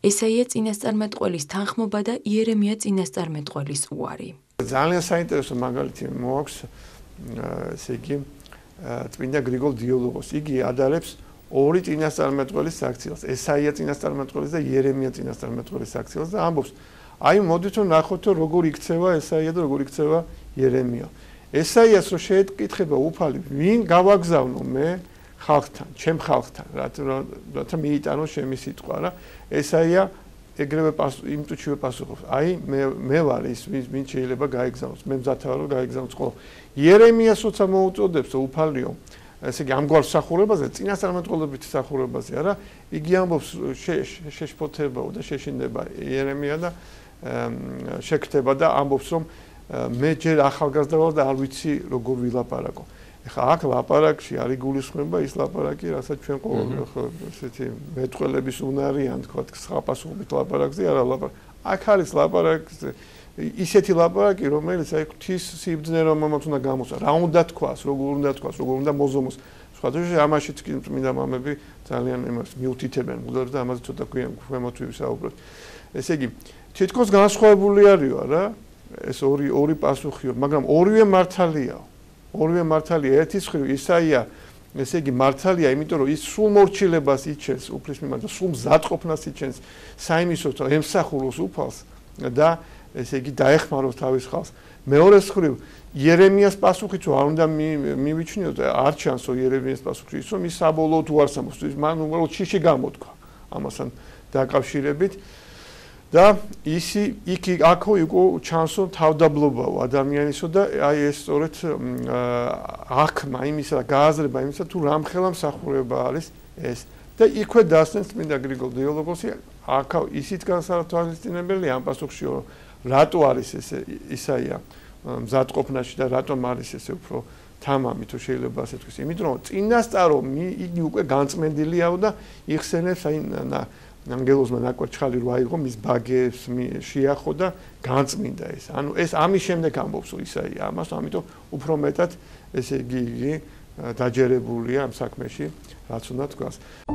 ესაია წინასწარმეტყველის თანხმობა და იერემია წინასწარმეტყველის უარი. ძალიან საინტერესო მაგალითი მოაქვს, ესე იგი, წმინდა გრიგოლ დიოლოგოს. იგი ადარებს ორი წინასწარმეტყველის საქციელს, ესაია წინასწარმეტყველის და იერემია წინასწარმეტყველის საქციელს და ამბობს, აი მოდით რომ ნახოთ რომ როგორ იქცევა ესაია და როგორ იქცევა იერემია. ესაიას რო შეეკითხება უფალი, ვინ გავაგზავნო მე ხალხთან, ჩემ ხალხთან, რათა მიიტანო ჩემი სიტყვა რა. ესაია ეგრევე იმ წუთშივე პასუხობს, აი მე ვარ ის, ვინ შეიძლება გაიგზავნოს, მე მზათა ვარ რომ გაიგზავნოს ყოველ. იერემიას როცა მოუწოდებს უფალიო, ესე იგი ამგვარ მსახურებაზე, წინასწარმეტყველობითი მსახურებაზე, არა, იგი ამბობს შეშფოთებაო და შეშინდება იერემია და შეკრდება და ამბობს რომ მე ჯერ ახალგაზრდა ვარ და არ ვიცი როგორ ვილაპარაკო. ეხლა აქ ლაპარაკში არ იგულისხმება ის ლაპარაკი, რასაც ჩვენ ყოველ ესეთი მეტყველების უნარი ან თქვა სხაპასუხობით ლაპარაკზე არ ლაპარაკ. აქ არის ლაპარაკი ისეთი ლაპარაკი, რომელიც აი ღვთის სიბრძნე რომელმაც უნდა გამოსვა, რა უნდა თქვას, როგორ უნდა თქვას, როგორ უნდა მოზომოს. სხვადასხვა ამაშიც კი წმინდა მამები ძალიან იმას მიუთითებენ, მუდარს და ამაზე ცოტა ქვემოთ ვისაუბროთ. ესე იგი, თითქოს განსხვავებული არისო რა, ეს ორი პასუხიო, მაგრამ ორივე მართალია. ორივე მართალია, ერთის მხრივ ისაია, ესე იგი მართალია, იმიტომ რომ ის სულ მორჩილებას იჩენს უფლის მიმართ და სულ მზადყოფნას იჩენს საიმისოდ რომ ემსახუროს უფალს და ესე იგი დაეხმაროს თავის ხალხს. მეორეს მხრივ იერემიას პასუხით რომ არ უნდა მივიჩნიოთ, არ ჩანს იერემიას პასუხი ის რომ ის საბოლოოდ უარს ამბობს, მან უბრალოდ შიში გამოთქვა ამასთან დაკავშირებით. და აქ იყო ჩანსო თავდაბლობაო ადამიანისო და აი ეს სწორედ აღქმა იმისა და გააზრება იმისა თუ რამხელა მსახურება არის ეს და იქვე დასცენ წმინდა გრიგოლ დიოლოგოსი აქ ისიც განსათვალისწინებელი ამ პასუხში რომ რატო არის ესე ისაია მზადყოფნაში და რატომ არის ესე უფრო თამამი თუ შეიძლება ასე თქვის იმიტომ რომ წინასწარო იგი უკვე განწმენდილიაო და იხსენებს აი ანგელოზმა ნაკვერჩხალი რო აიღო მის ბაგებს შეახო და განწმინდა ეს. ანუ ეს ამის შემდეგ ამბობს ისაია ამას, ამიტომ უფრო მეტად ესე იგი დაჯერებულია ამ საქმეში, რაც უნდა თქვას.